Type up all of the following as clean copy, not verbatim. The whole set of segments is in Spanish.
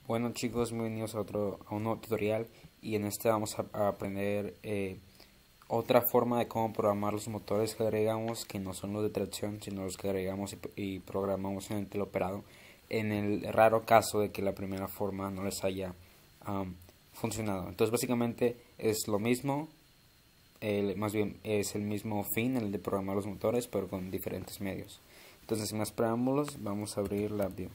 Bueno chicos, bienvenidos a un nuevo tutorial y en este vamos a aprender otra forma de cómo programar los motores que agregamos, que no son los de tracción, sino los que agregamos y programamos en el teleoperado, en el raro caso de que la primera forma no les haya funcionado. Entonces básicamente es lo mismo, más bien es el mismo fin, el de programar los motores, pero con diferentes medios. Entonces sin más preámbulos, vamos a abrir LabVIEW.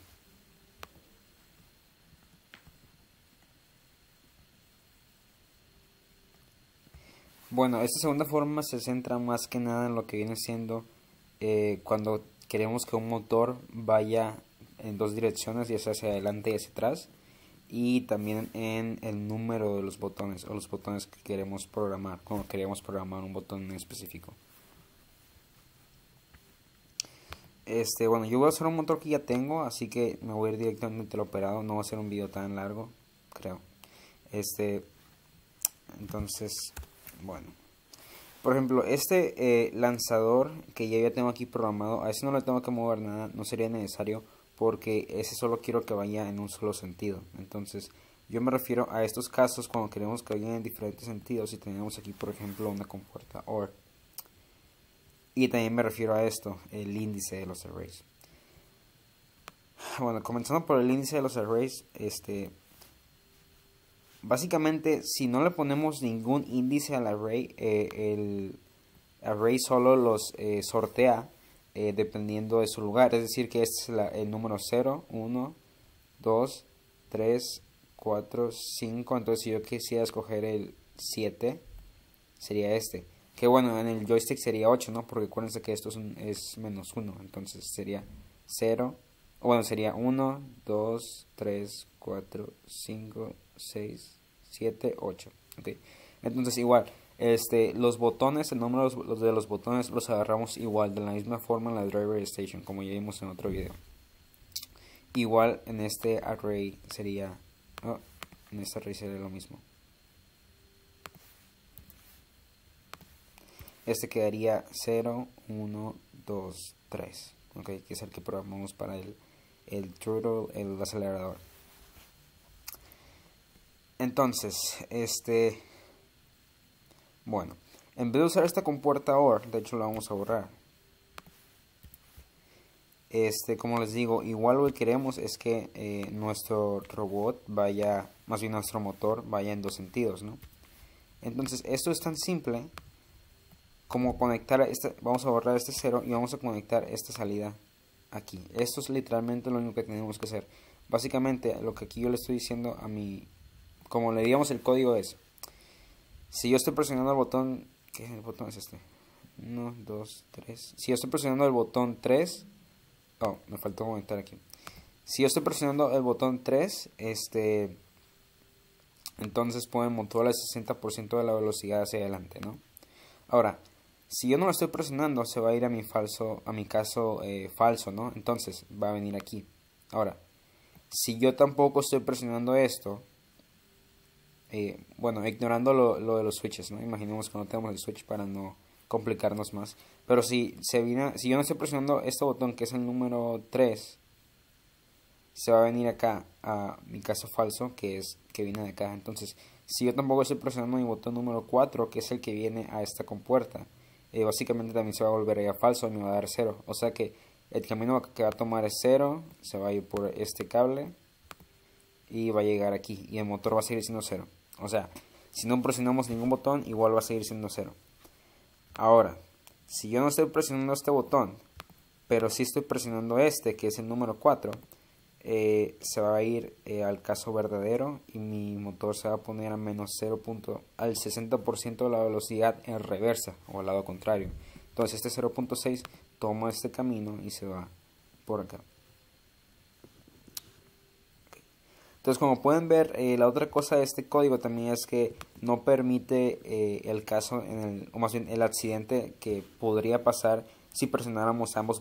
Bueno, esta segunda forma se centra más que nada en lo que viene siendo cuando queremos que un motor vaya en dos direcciones, ya sea hacia adelante y hacia atrás, y también en el número de los botones o los botones que queremos programar, cuando queremos programar un botón en específico. Bueno, yo voy a usar un motor que ya tengo, así que me voy a ir directamente al operado, no va a ser un video tan largo, creo. Entonces, bueno. Por ejemplo, este lanzador que ya tengo aquí programado, a ese no le tengo que mover nada, no sería necesario porque ese solo quiero que vaya en un solo sentido. Entonces, yo me refiero a estos casos cuando queremos que vayan en diferentes sentidos y tenemos aquí, por ejemplo, una compuerta OR. Y también me refiero a esto, el índice de los arrays. Bueno, comenzando por el índice de los arrays, básicamente, si no le ponemos ningún índice al array, el array solo los sortea dependiendo de su lugar. Es decir, que este es el número 0, 1, 2, 3, 4, 5. Entonces, si yo quisiera escoger el 7, sería este. Que bueno, en el joystick sería 8, ¿no? Porque acuérdense que esto es menos 1. Entonces sería 0. Bueno, sería 1, 2, 3, 4, 5, 6, 7, 8. Okay. Entonces igual, los botones, el número de los botones los agarramos igual, de la misma forma en la driver station, como ya vimos en otro video. Igual en este array sería, lo mismo. Este quedaría 0, 1, 2, 3. Okay, que es el que programamos para el throttle, el acelerador. Entonces, bueno, en vez de usar esta compuerta OR, de hecho la vamos a borrar. Como les digo, igual lo que queremos es que nuestro robot vaya, más bien nuestro motor vaya en dos sentidos, ¿no? Entonces, esto es tan simple como conectar vamos a borrar este 0 y vamos a conectar esta salida aquí. Esto es literalmente lo único que tenemos que hacer. Básicamente, lo que aquí yo le estoy diciendo a mi, como le digamos el código es, si yo estoy presionando el botón, ¿qué botón es este? 1, 2, 3. Si yo estoy presionando el botón 3, me faltó conectar aquí. Si yo estoy presionando el botón 3, entonces pueden motor al 60% de la velocidad hacia adelante, ¿no? Ahora, si yo no lo estoy presionando, se va a ir a mi caso falso, ¿no? Entonces va a venir aquí. Ahora, si yo tampoco estoy presionando esto, bueno, ignorando lo de los switches, ¿no? Imaginemos que no tenemos el switch para no complicarnos más. Pero si yo no estoy presionando este botón, que es el número 3, se va a venir acá a mi caso falso, que viene de acá. Entonces, si yo tampoco estoy presionando mi botón número 4, que es el que viene a esta compuerta, básicamente también se va a volver a falso y me va a dar 0. O sea que el camino que va a tomar es 0, se va a ir por este cable y va a llegar aquí. Y el motor va a seguir siendo 0. O sea, si no presionamos ningún botón, igual va a seguir siendo 0. Ahora, si yo no estoy presionando este botón, pero sí estoy presionando que es el número 4, se va a ir al caso verdadero y mi motor se va a poner a menos 0. Al 60% de la velocidad en reversa o al lado contrario. Entonces este 0.6 toma este camino y se va por acá. Entonces, como pueden ver, la otra cosa de este código también es que no permite el caso, o más bien el accidente que podría pasar si presionáramos ambos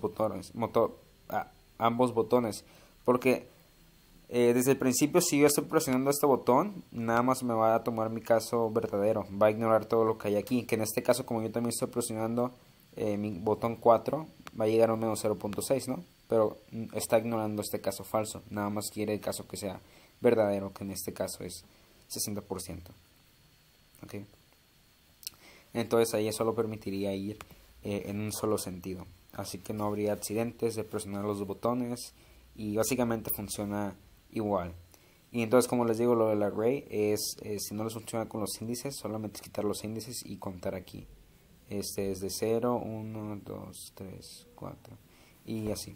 botones. Porque desde el principio, si yo estoy presionando este botón, nada más me va a tomar mi caso verdadero. Va a ignorar todo lo que hay aquí. Que en este caso, como yo también estoy presionando mi botón 4, va a llegar a un menos 0.6, ¿no? Pero está ignorando este caso falso. Nada más quiere el caso que sea verdadero, que en este caso es 60%. ¿Okay? Entonces ahí solo permitiría ir en un solo sentido, así que no habría accidentes de presionar los botones y básicamente funciona igual. Y entonces, como les digo, lo del array es, si no les funciona con los índices, solamente es quitar los índices y contar aquí. Este es de 0, 1, 2, 3, 4 y así.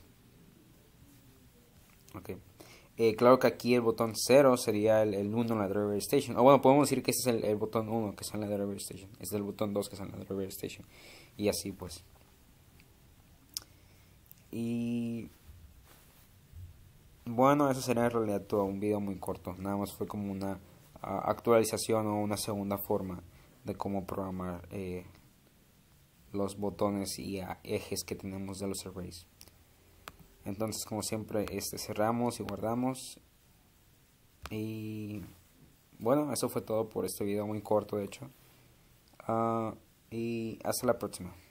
Ok. Claro que aquí el botón 0 sería el 1 en la driver station. O bueno, podemos decir que este es el botón 1 que está en la driver station. Este es el botón 2 que está en la driver station. Y así pues. Y bueno, eso sería en realidad todo un video muy corto. Nada más fue como una actualización o una segunda forma de cómo programar los botones y ejes que tenemos de los arrays. Entonces, como siempre, cerramos y guardamos. Y bueno, eso fue todo por este video muy corto, de hecho. Y hasta la próxima.